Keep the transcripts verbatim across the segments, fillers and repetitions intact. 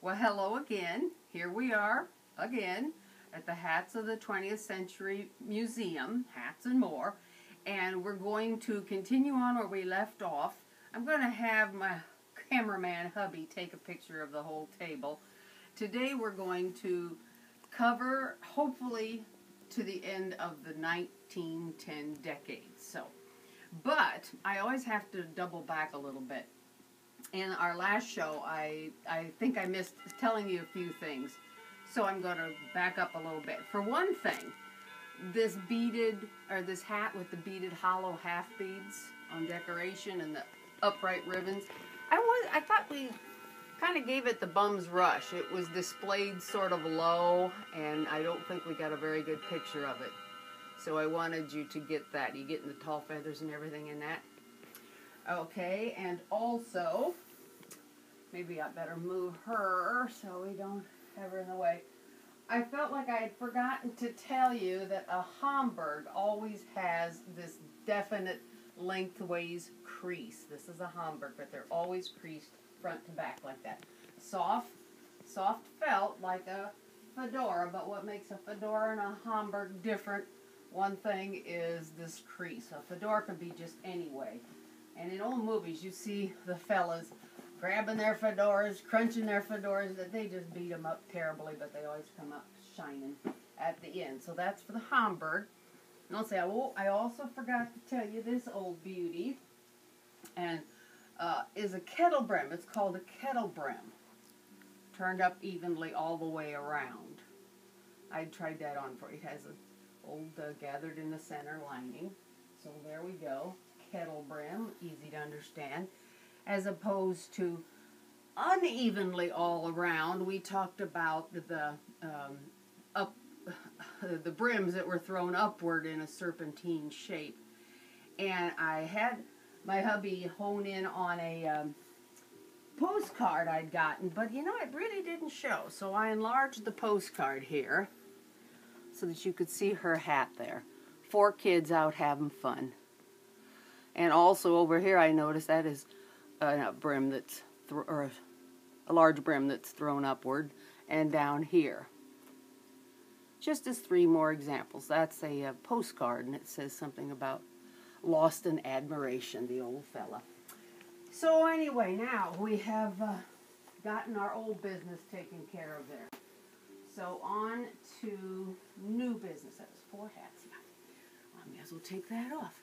Well, hello again. Here we are again at the Hats of the twentieth Century Museum, Hats and More, and we're going to continue on where we left off. I'm going to have my cameraman hubby take a picture of the whole table. Today we're going to cover, hopefully, to the end of the nineteen ten decade. So, but I always have to double back a little bit. In our last show, I, I think I missed telling you a few things, so I'm going to back up a little bit. For one thing, this beaded, or this hat with the beaded hollow half beads on decoration and the upright ribbons, I was I thought we kind of gave it the bum's rush. It was displayed sort of low, and I don't think we got a very good picture of it. So I wanted you to get that. You getting the tall feathers and everything in that? Okay, and also, maybe I better move her so we don't have her in the way. I felt like I had forgotten to tell you that a Homburg always has this definite lengthways crease. This is a Homburg, but they're always creased front to back like that. Soft, soft felt like a fedora, but what makes a fedora and a Homburg different, one thing is this crease. A fedora can be just any way. And in old movies, you see the fellas grabbing their fedoras, crunching their fedoras, that they just beat them up terribly, but they always come up shining at the end. So that's for the Homburg. And I'll say, oh, I also forgot to tell you this old beauty, and uh, is a kettle brim. It's called a kettle brim, turned up evenly all the way around. I tried that on for you. It has an old uh, gathered in the center lining. So there we go. Kettle brim, easy to understand, as opposed to unevenly all around. We talked about the um, up the brims that were thrown upward in a serpentine shape, and I had my hubby hone in on a um, postcard I'd gotten, but you know, it really didn't show, so I enlarged the postcard here so that you could see her hat there. Four kids out having fun. And also over here, I noticed that is a brim that's, th or a large brim that's thrown upward, and down here. Just as three more examples. That's a, a postcard, and it says something about lost in admiration, the old fella. So anyway, now we have uh, gotten our old business taken care of there. So on to new business. That was four hats. I may as well take that off.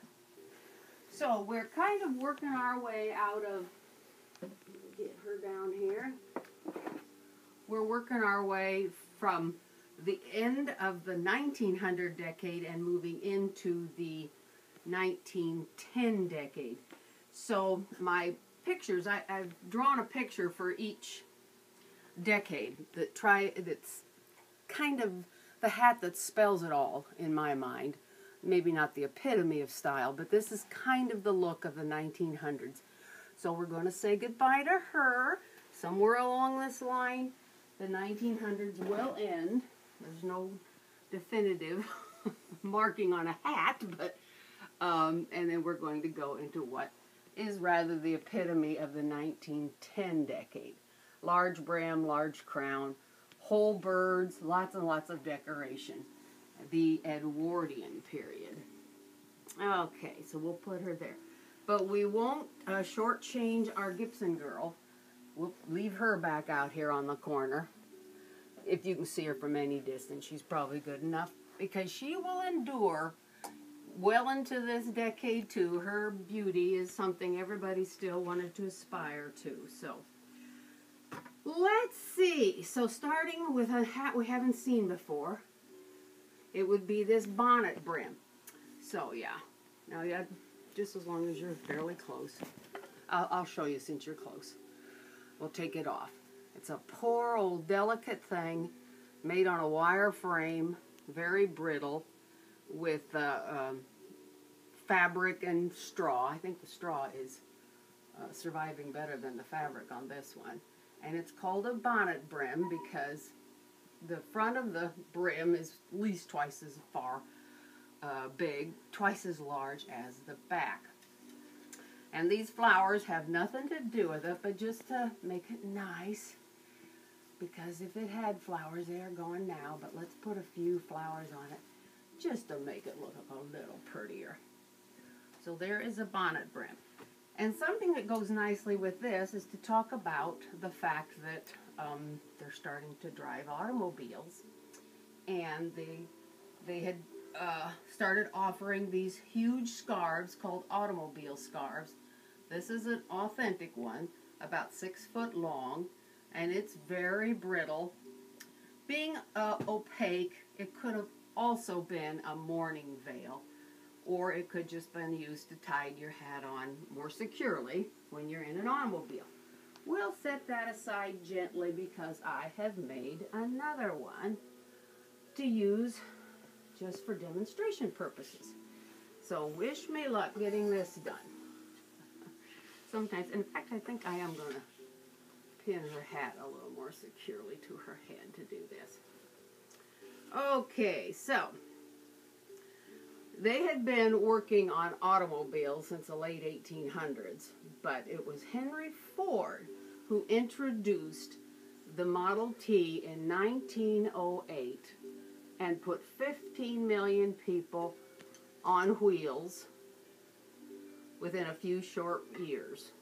So we're kind of working our way out of, get her down here, we're working our way from the end of the nineteen hundred decade and moving into the nineteen ten decade. So my pictures, I, I've drawn a picture for each decade that try, that's kind of the hat that spells it all in my mind. Maybe not the epitome of style, but this is kind of the look of the nineteen hundreds. So we're going to say goodbye to her. Somewhere along this line, the nineteen hundreds will end. There's no definitive marking on a hat, but um, and then we're going to go into what is rather the epitome of the nineteen ten decade. Large brim, large crown, whole birds, lots and lots of decoration. The Edwardian period. Okay, so we'll put her there. But we won't uh, shortchange our Gibson girl. We'll leave her back out here on the corner. If you can see her from any distance, she's probably good enough, because she will endure well into this decade too. Her beauty is something everybody still wanted to aspire to. So let's see. So starting with a hat we haven't seen before, it would be this bonnet brim. So yeah, now yeah, just as long as you're fairly close. I'll, I'll show you since you're close. We'll take it off. It's a poor old delicate thing made on a wire frame, very brittle, with uh, um, fabric and straw. I think the straw is uh, surviving better than the fabric on this one. And it's called a bonnet brim because the front of the brim is at least twice as far uh, big, twice as large as the back. And these flowers have nothing to do with it, but just to make it nice. because if it had flowers, they are gone now, but let's put a few flowers on it just to make it look a little prettier. So there is a bonnet brim. And something that goes nicely with this is to talk about the fact that um, they're starting to drive automobiles, and they, they had uh, started offering these huge scarves called automobile scarves. This is an authentic one, about six foot long, and it's very brittle. Being uh, opaque, it could have also been a mourning veil, or it could just been used to tie your hat on more securely when you're in an automobile. We'll set that aside gently because I have made another one to use just for demonstration purposes. So wish me luck getting this done. Sometimes, in fact, I think I am going to pin her hat a little more securely to her head to do this. Okay, so they had been working on automobiles since the late eighteen hundreds, but it was Henry Ford who introduced the Model T in nineteen oh eight and put fifteen million people on wheels within a few short years.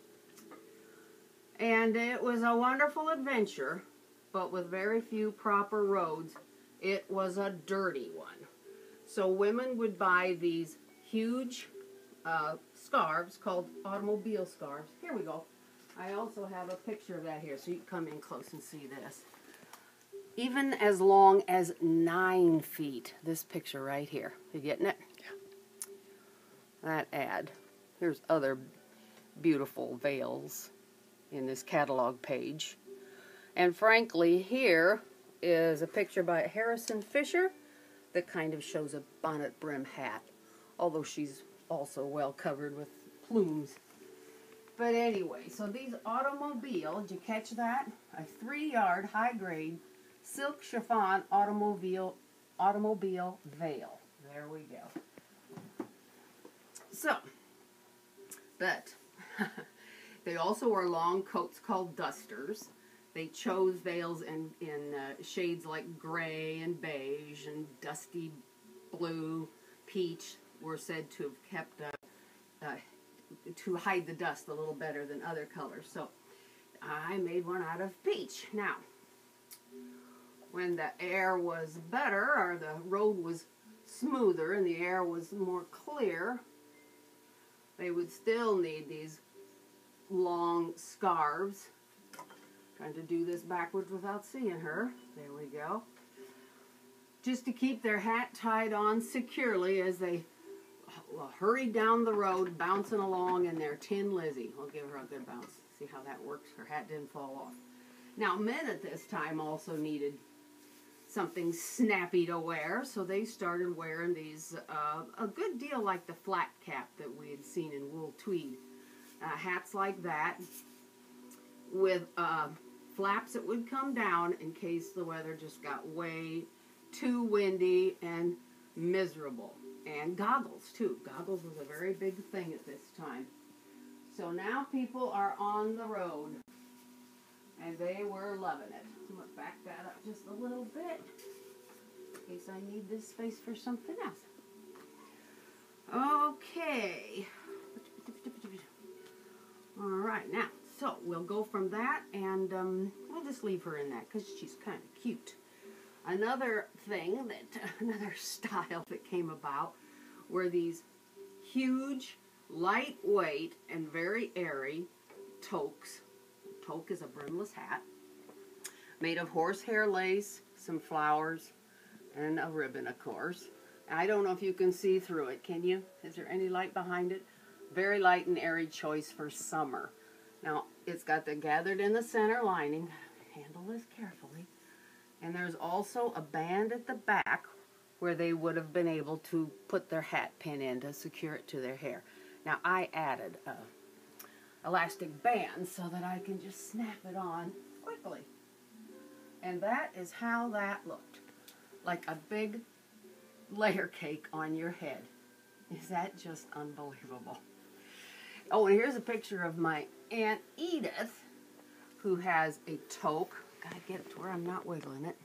And it was a wonderful adventure, but with very few proper roads, it was a dirty one. So women would buy these huge uh, scarves called automobile scarves. Here we go. I also have a picture of that here, so you can come in close and see this. Even as long as nine feet. This picture right here. You getting it? Yeah. That ad. Here's other beautiful veils in this catalog page. And frankly, here is a picture by Harrison Fisher that kind of shows a bonnet brim hat, although she's also well covered with plumes. But anyway, so these automobile, did you catch that? A three-yard high-grade silk chiffon automobile automobile veil. There we go. So, but they also wore long coats called dusters. They chose veils in, in uh, shades like gray and beige and dusty blue, peach were said to have kept, uh, uh, to hide the dust a little better than other colors. So I made one out of peach. Now, when the air was better, or the road was smoother and the air was more clear, they would still need these long scarves. Trying to do this backwards without seeing her. There we go. Just to keep their hat tied on securely as they hurried down the road, bouncing along in their Tin Lizzie. I'll give her a good bounce. See how that works? Her hat didn't fall off. Now, men at this time also needed something snappy to wear, so they started wearing these, uh, a good deal like the flat cap that we had seen in wool tweed. Uh, hats like that with uh, flaps that would come down in case the weather just got way too windy and miserable. And goggles, too. Goggles was a very big thing at this time. So now people are on the road, and they were loving it. I'm going to back that up just a little bit in case I need this space for something else. Okay. All right, now, so we'll go from that, and um, we'll just leave her in that because she's kind of cute. Another thing that, another style that came about were these huge, lightweight, and very airy toques. A toque is a brimless hat made of horsehair lace, some flowers, and a ribbon, of course. I don't know if you can see through it, can you? Is there any light behind it? Very light and airy choice for summer. Now, it's got the gathered in the center lining. Handle this carefully. And there's also a band at the back where they would have been able to put their hat pin in to secure it to their hair. Now, I added a elastic band so that I can just snap it on quickly. And that is how that looked. Like a big layer cake on your head. Is that just unbelievable? Oh, and here's a picture of my Aunt Edith, who has a toque. God, Gotta get it to where I'm not wiggling it.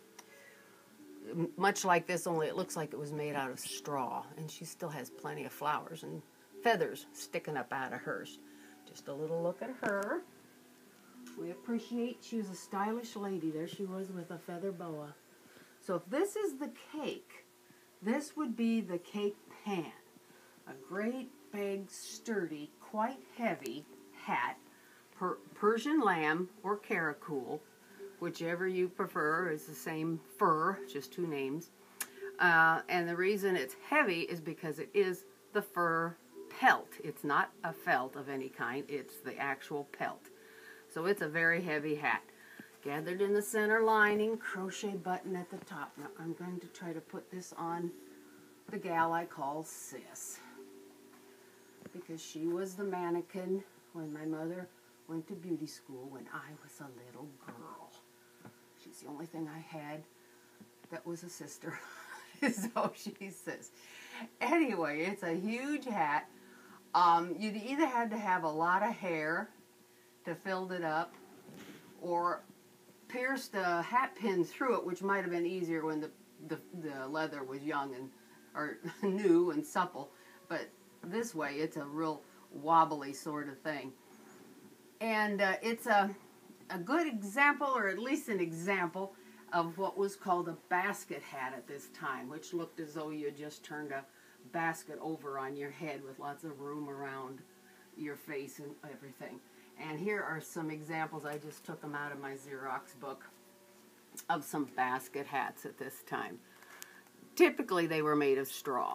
M- Much like this, only it looks like it was made out of straw, and she still has plenty of flowers and feathers sticking up out of hers. Just a little look at her. We appreciate she was a stylish lady. There she was with a feather boa. So if this is the cake, this would be the cake pan. A great, big, sturdy, quite heavy hat. Per Persian lamb or caracool, whichever you prefer, is the same fur, just two names. Uh, and the reason it's heavy is because it is the fur pelt. It's not a felt of any kind, it's the actual pelt. So it's a very heavy hat. Gathered in the center lining, crochet button at the top. Now I'm going to try to put this on the gal I call Sis, because she was the mannequin when my mother went to beauty school when I was a little girl. She's the only thing I had that was a sister. So she says. Anyway, it's a huge hat. Um, you'd either had to have a lot of hair to fill it up, or pierce the hat pin through it, which might have been easier when the, the, the leather was young and or new and supple. But this way, it's a real wobbly sort of thing. And uh, it's a, a good example, or at least an example, of what was called a basket hat at this time, which looked as though you just turned a basket over on your head with lots of room around your face and everything. And here are some examples. I just took them out of my Xerox book of some basket hats at this time. Typically, they were made of straw.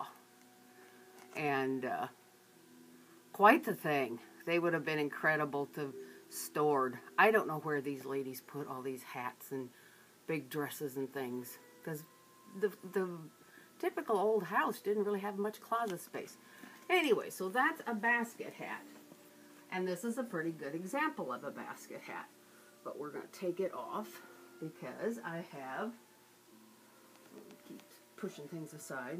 And uh, quite the thing. They would have been incredible to stored. I don't know where these ladies put all these hats and big dresses and things, because the, the typical old house didn't really have much closet space. Anyway, so that's a basket hat. And this is a pretty good example of a basket hat. But we're going to take it off because I have, keep pushing things aside,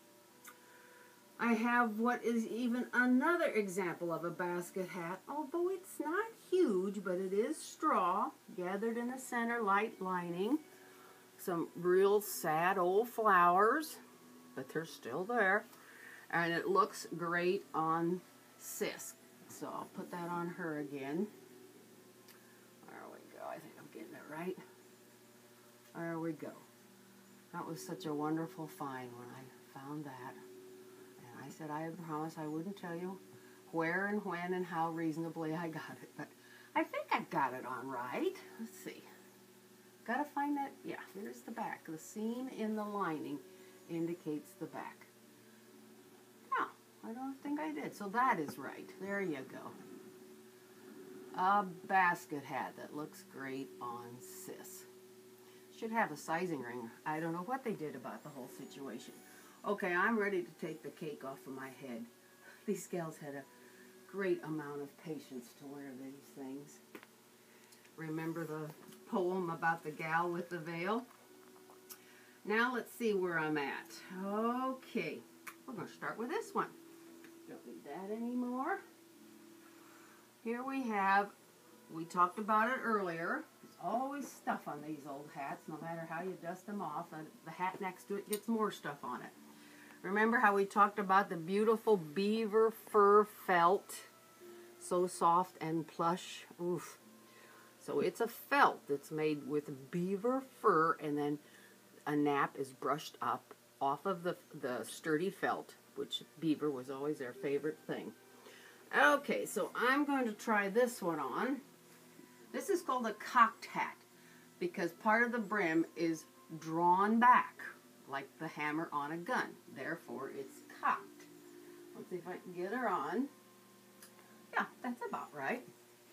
I have what is even another example of a basket hat, although it's not huge, but it is straw, gathered in the center, light lining. Some real sad old flowers, but they're still there. And it looks great on Sis. So I'll put that on her again. There we go. I think I'm getting it right. There we go. That was such a wonderful find when I found that. And I said I had promised I wouldn't tell you where and when and how reasonably I got it. But I think I got it on right. Let's see. Gotta find that. Yeah, here's the back. The seam in the lining indicates the back. I don't think I did. So that is right. There you go. A basket hat that looks great on Sis. Should have a sizing ring. I don't know what they did about the whole situation. Okay, I'm ready to take the cake off of my head. These gals had a great amount of patience to wear these things. Remember the poem about the gal with the veil? Now let's see where I'm at. Okay, we're going to start with this one. Don't need that anymore. Here we have, we talked about it earlier, there's always stuff on these old hats, no matter how you dust them off, and the hat next to it gets more stuff on it. Remember how we talked about the beautiful beaver fur felt, so soft and plush? Oof. So it's a felt that's made with beaver fur, and then a nap is brushed up off of the, the sturdy felt, which beaver was always their favorite thing. Okay, so I'm going to try this one on. This is called a cocked hat because part of the brim is drawn back like the hammer on a gun. Therefore, it's cocked. Let's see if I can get her on. Yeah, that's about right.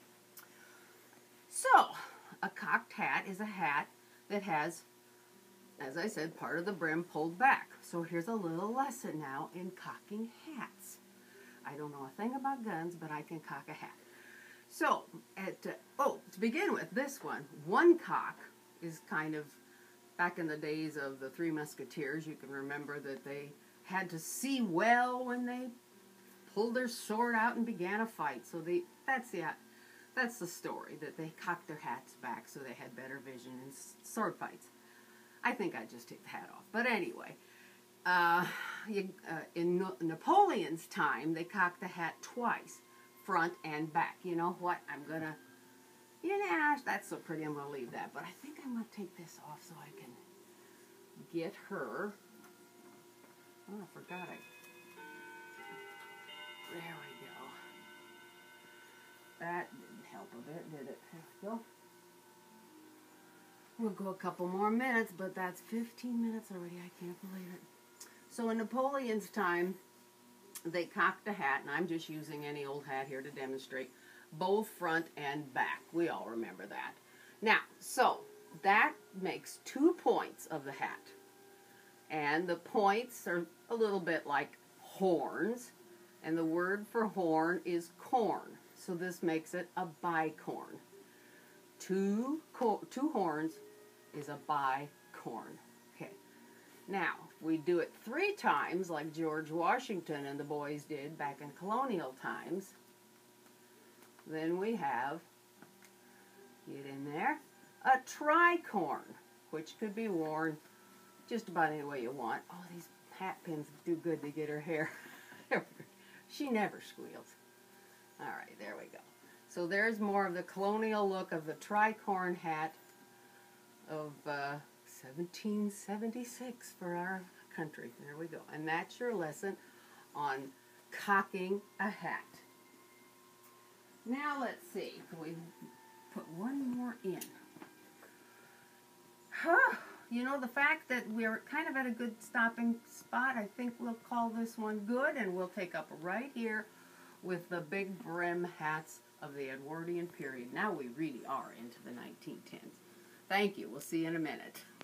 So, a cocked hat is a hat that has, as I said, part of the brim pulled back. So here's a little lesson now in cocking hats. I don't know a thing about guns, but I can cock a hat. So, at, uh, oh, to begin with, this one, one cock is kind of, back in the days of the Three Musketeers, you can remember that they had to see well when they pulled their sword out and began a fight. So they, that's the, that's the story, that they cocked their hats back so they had better vision in sword fights. I think I'd just take the hat off. But anyway, uh, you, uh, in no Napoleon's time, they cocked the hat twice, front and back. You know what? I'm going to, yeah, that's so pretty. I'm going to leave that. But I think I'm going to take this off so I can get her. Oh, I forgot I, there we go. That didn't help a bit, did it? There we go. We'll go a couple more minutes, but that's fifteen minutes already. I can't believe it. So in Napoleon's time, they cocked a hat, and I'm just using any old hat here to demonstrate, both front and back. We all remember that. Now, so that makes two points of the hat. And the points are a little bit like horns, and the word for horn is corn. So this makes it a bicorn. Two, two horns is a bicorn. Okay. Now, if we do it three times like George Washington and the boys did back in colonial times, then we have, get in there, a tricorn, which could be worn just about any way you want. Oh, these hat pins do good to get her hair. She never squeals. All right, there we go. So there's more of the colonial look of the tricorn hat of uh, seventeen seventy-six for our country. There we go. And that's your lesson on cocking a hat. Now let's see. Can we put one more in? Huh. You know, the fact that we're kind of at a good stopping spot, I think we'll call this one good, and we'll take up right here with the big brim hats of the Edwardian period. Now we really are into the nineteen tens. Thank you. We'll see you in a minute.